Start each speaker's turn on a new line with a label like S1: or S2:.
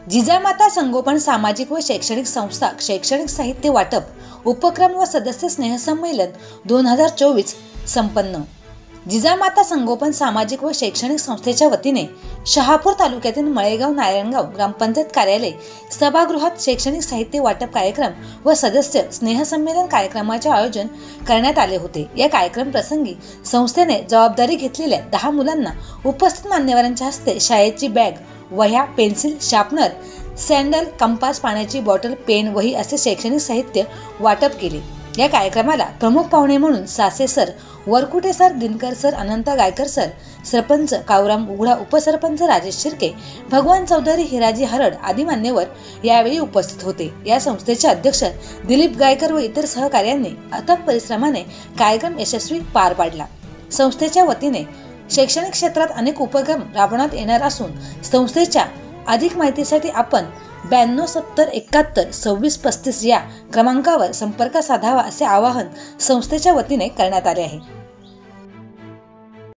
S1: जिजामाता संगोपन सामाजिक व शैक्षणिक संस्था शैक्षणिक साहित्य वाटप उपक्रम व सदस्य स्नेहसंमेलन 2024 संपन्न। जिजामाता संगोपन सामाजिक व शैक्षणिक संस्थेच्या वतीने शहापूर तालुक्यातील मळेगाव नारायणगाव ग्रामपंचायत कार्यालय सभागृहात शैक्षणिक साहित्य वाटप कार्यक्रम व सदस्य स्नेहसंमेलन कार्यक्रमाचे आयोजन करण्यात आले होते। या कार्यक्रम प्रसंगी संस्थेने जबाबदारी घेतलेल्या 10 मुलांना उपस्थित मान्यवरांच्या हस्ते शाळेची बॅग, वह्या, पेन्सिल, शार्पनर, सॅन्डल, कंपास, पाण्याची बॉटल, पेन, वही असे शैक्षणिक साहित्य वाटप केले। या कार्यक्रमाला प्रमुख पाहुणे म्हणून Sase sir, Varkute sir, Dinkar sir, Anant Gaikar sir, sarpanch Kavram Ughda, उपसरपंच राजेश शिर्के, भगवान चौधरी, हिराजी हरड आदी मान्यवर यावेळी उपस्थित होते। या संस्थेचे अध्यक्ष दिलीप गायकर व इतर सहकार्यांनी अथक परिश्रमाने कार्यक्रम यशस्वी पार पाडला। संस्थेच्या वतीने शैक्षणिक क्षेत्रात अनेक उपक्रम राबवण्यात येणार असून संस्थेच्या अधिक माहितीसाठी आपण 92 70 71 26 35 या क्रमांकावर संपर्क साधावा असे आवाहन संस्थेच्या वतीने करण्यात आले आहे।